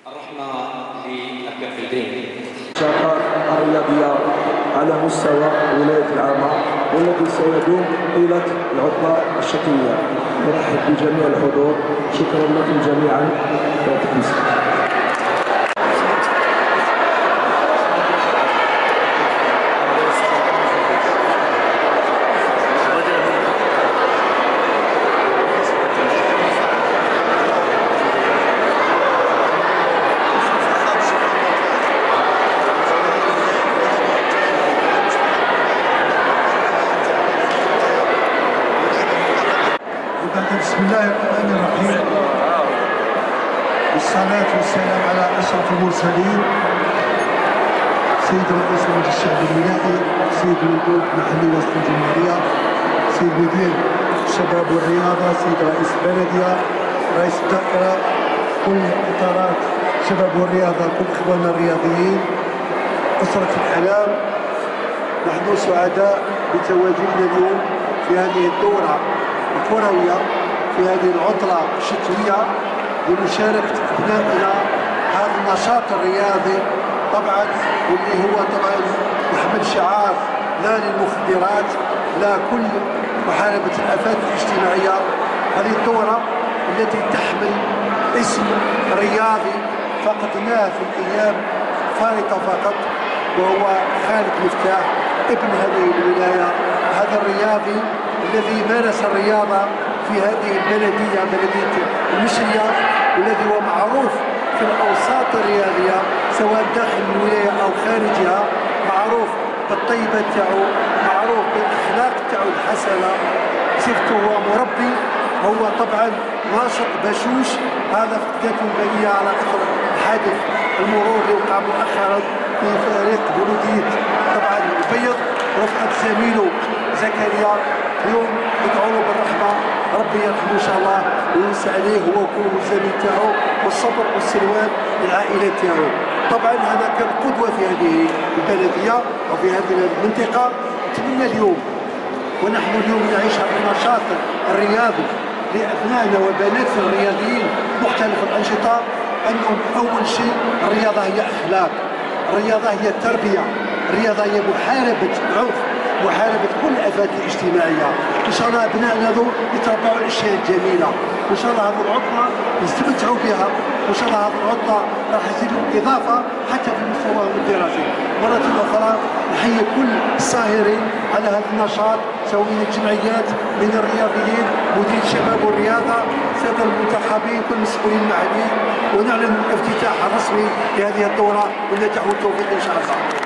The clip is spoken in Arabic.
الرحمة للكفيلين. النشاطات الرياضية على مستوى ولاية العامة والذي سيدوم طيلة العطلة الشتوية. نرحب بجميع الحضور، شكرا لكم جميعا. بسم الله الرحمن الرحيم، والصلاة والسلام على أشرف المرسلين، سيد رئيس مجلس الشعب الولائي، سيد الوفود المحلي وسط الجمهورية، سيد مدير الشباب والرياضة، سيد رئيس البلدية، رئيس الدائرة، كل إطارات الشباب والرياضة، كل إخواننا الرياضيين، أسرة الإعلام. نحن سعداء بتواجدنا اليوم في هذه الدورة الكروية، في هذه العطلة الشتوية، لمشاركة أبنائنا هذا النشاط الرياضي طبعا، واللي هو طبعا يحمل شعار لا للمخدرات، لا كل محاربة الآفات الاجتماعية. هذه الدورة التي تحمل اسم رياضي فقدناه في الأيام فارطة فقط، وهو خالد مفتاح ابن هذه الولاية، هذا الرياضي الذي مارس الرياضة في هذه البلدية، بلدية المشرية، والذي هو معروف في الأوساط الرياضية سواء داخل الولاية أو خارجها، معروف بالطيبة تاعو، معروف بالأخلاق تاعو الحسنة، صفته هو مربي، هو طبعا ناشط بشوش. هذا فقدته البيئية على أثر حادث المرور اللي وقع مؤخرا في فريق بلدية طبعا البيض، رفقة زميله زكريا. اليوم ندعو له بالرحمه، ربي يرحمه ان شاء الله ويوسع عليه هو وكل الزميل تاعو، والصبر والسلوان للعائله تاعو. طبعا هذا كان قدوه في هذه البلديه وفي هذه المنطقه. نتمنى اليوم ونحن اليوم نعيش هذا النشاط الرياضي لابنائنا وبناتنا الرياضيين مختلف الانشطه، انهم اول شيء الرياضه هي اخلاق، الرياضه هي التربيه، الرياضه هي محاربه العنف، محاربة كل الآفات الاجتماعية. إن شاء الله أبنائنا ذو يتربعوا الأشياء الجميلة، وإن شاء الله هذه العطلة يستمتعوا بها، وإن شاء الله هذه العطلة راح تزيد إضافة حتى في مستواهم الدراسي. مرة أخرى نحيي كل الساهرين على هذا النشاط، سواء من الجمعيات، من الرياضيين، مدير الشباب والرياضة، السادة المنتخبين، كل المسؤولين المحليين، ونعلن الافتتاح الرسمي لهذه الدورة، والنجاح والتوفيق إن شاء الله.